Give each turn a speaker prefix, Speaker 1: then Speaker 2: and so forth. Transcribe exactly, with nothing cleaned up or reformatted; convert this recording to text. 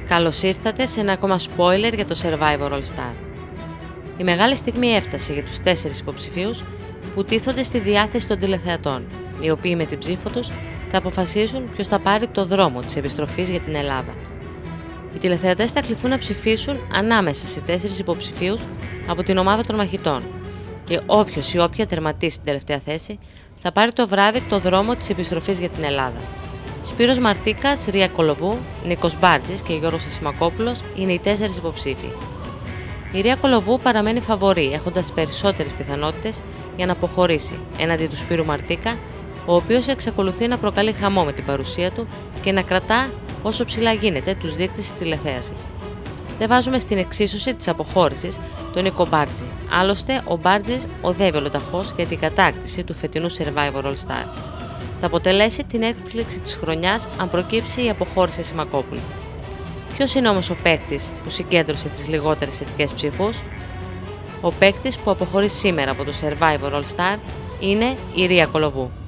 Speaker 1: Καλώς ήρθατε σε ένα ακόμα spoiler για το Survivor All Star. Η μεγάλη στιγμή έφτασε για τους τέσσερις υποψηφίους που τίθονται στη διάθεση των τηλεθεατών, οι οποίοι με την ψήφο τους θα αποφασίσουν ποιος θα πάρει το δρόμο της επιστροφής για την Ελλάδα. Οι τηλεθεατές θα κληθούν να ψηφίσουν ανάμεσα σε τέσσερις υποψηφίους από την ομάδα των μαχητών και όποιος ή όποια τερματίσει την τελευταία θέση θα πάρει το βράδυ το δρόμο της επιστροφής για την Ελλάδα. Σπύρος Μαρτίκας, Ρία Κολοβού, Νίκος Μπάρτζης και Γιώργος Ασημακόπουλος είναι οι τέσσερις υποψήφοι. Η Ρία Κολοβού παραμένει φαβορή, έχοντας περισσότερες πιθανότητες για να αποχωρήσει έναντι του Σπύρου Μαρτίκα, ο οποίος εξακολουθεί να προκαλεί χαμό με την παρουσία του και να κρατά όσο ψηλά γίνεται τους δείκτες της τηλεθέασης. Δεν βάζουμε στην εξίσωση της αποχώρησης τον Νίκο Μπάρτζη. Άλλωστε, ο Μπάρτζης οδεύει ολοταχώς για την κατάκτηση του φετινού Survivor All Star. Θα αποτελέσει την έκπληξη της χρονιάς αν προκύψει η αποχώρηση Ασημακόπουλου. Ποιος είναι όμως ο παίκτης που συγκέντρωσε τις λιγότερες θετικές ψήφους? Ο παίκτης που αποχωρεί σήμερα από το Survivor All Star είναι η Ρία Κολοβού.